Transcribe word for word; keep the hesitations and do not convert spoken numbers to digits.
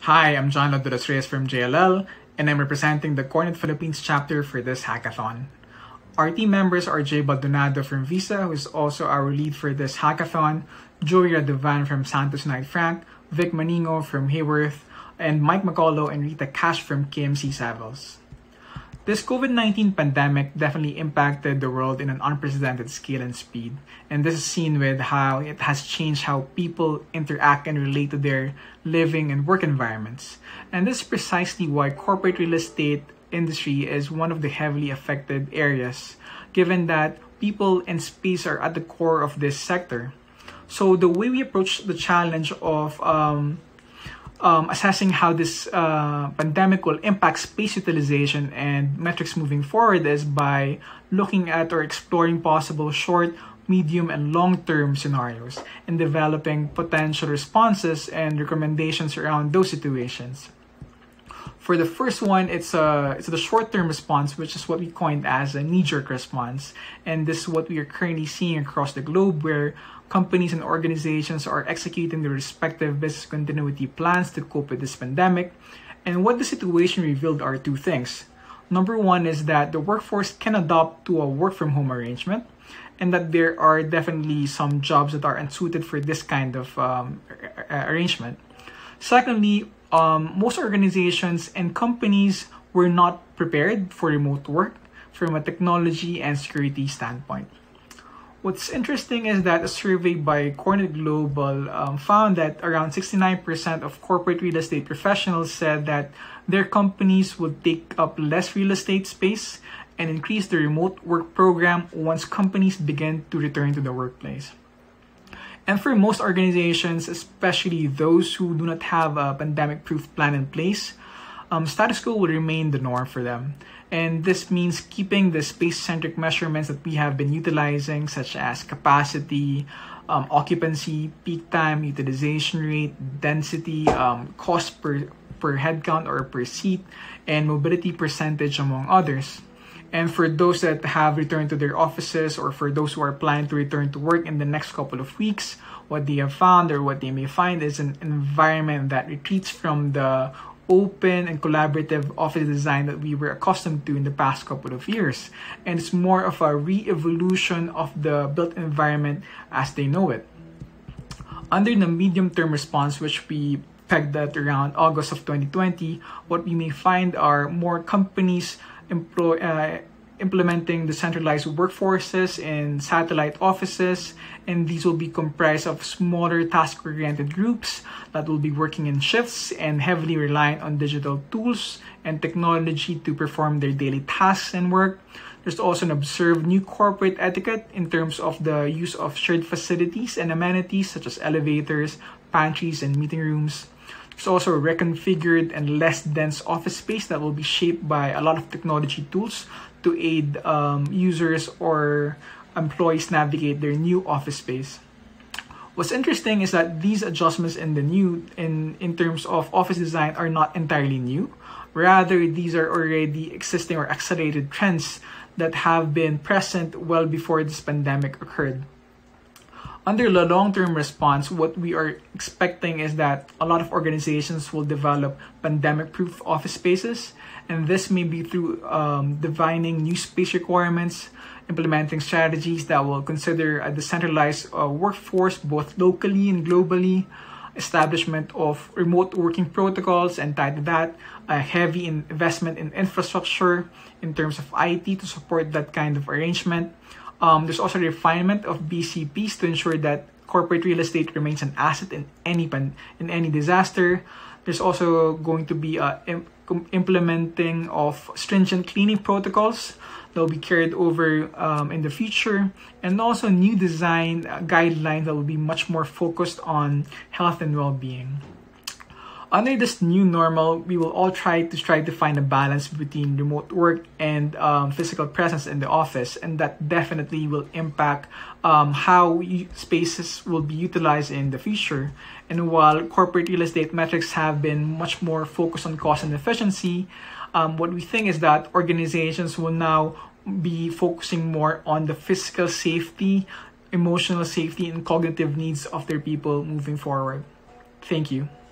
Hi, I'm John Loduras Reyes from J L L, and I'm representing the Cornet Philippines chapter for this hackathon. Our team members are Jay Baldonado from Visa, who is also our lead for this hackathon, Joey Radovan from Santos Knight Frank, Vic Maningo from Hayworth, and Mike McCullough and Rita Cash from K M C Savills. This COVID nineteen pandemic definitely impacted the world in an unprecedented scale and speed, and this is seen with how it has changed how people interact and relate to their living and work environments. And this is precisely why corporate real estate industry is one of the heavily affected areas, given that people and space are at the core of this sector. So the way we approach the challenge of um, Um, assessing how this uh, pandemic will impact space utilization and metrics moving forward is by looking at or exploring possible short, medium, and long-term scenarios and developing potential responses and recommendations around those situations. For the first one, it's a it's the short-term response, which is what we coined as a knee-jerk response, and this is what we are currently seeing across the globe, where companies and organizations are executing their respective business continuity plans to cope with this pandemic. And what the situation revealed are two things. Number one is that the workforce can adopt to a work-from-home arrangement, and that there are definitely some jobs that are unsuited for this kind of um, arrangement. Secondly, um, most organizations and companies were not prepared for remote work from a technology and security standpoint. What's interesting is that a survey by Cornet Global um, found that around sixty-nine percent of corporate real estate professionals said that their companies would take up less real estate space and increase the remote work program once companies begin to return to the workplace. And for most organizations, especially those who do not have a pandemic-proof plan in place, um, status quo will remain the norm for them. And this means keeping the space-centric measurements that we have been utilizing, such as capacity, um, occupancy, peak time, utilization rate, density, um, cost per, per headcount or per seat, and mobility percentage, among others. And for those that have returned to their offices, or for those who are planning to return to work in the next couple of weeks, what they have found or what they may find is an environment that retreats from the open and collaborative office design that we were accustomed to in the past couple of years. And it's more of a re-evolution of the built environment as they know it. Under the medium-term response, which we pegged at around August of twenty twenty, what we may find are more companies employ, uh, implementing decentralized workforces in satellite offices, and these will be comprised of smaller task-oriented groups that will be working in shifts and heavily reliant on digital tools and technology to perform their daily tasks and work. There's also an observed new corporate etiquette in terms of the use of shared facilities and amenities such as elevators, pantries, and meeting rooms. There's also a reconfigured and less dense office space that will be shaped by a lot of technology tools to aid um, users or employees navigate their new office space. What's interesting is that these adjustments in the new in, in terms of office design are not entirely new. Rather, these are already existing or accelerated trends that have been present well before this pandemic occurred. Under the long-term response, what we are expecting is that a lot of organizations will develop pandemic-proof office spaces, and this may be through um, defining new space requirements, implementing strategies that will consider a decentralized uh, workforce both locally and globally, establishment of remote working protocols, and tied to that, a heavy investment in infrastructure in terms of I T to support that kind of arrangement. Um, there's also refinement of B C Ps to ensure that corporate real estate remains an asset in any pan in any disaster. There's also going to be a im implementing of stringent cleaning protocols that will be carried over um, in the future, and also new design uh, guidelines that will be much more focused on health and well-being. Under this new normal, we will all try to try to find a balance between remote work and um, physical presence in the office, and that definitely will impact um, how spaces will be utilized in the future. And while corporate real estate metrics have been much more focused on cost and efficiency, um, what we think is that organizations will now be focusing more on the physical safety, emotional safety, and cognitive needs of their people moving forward. Thank you.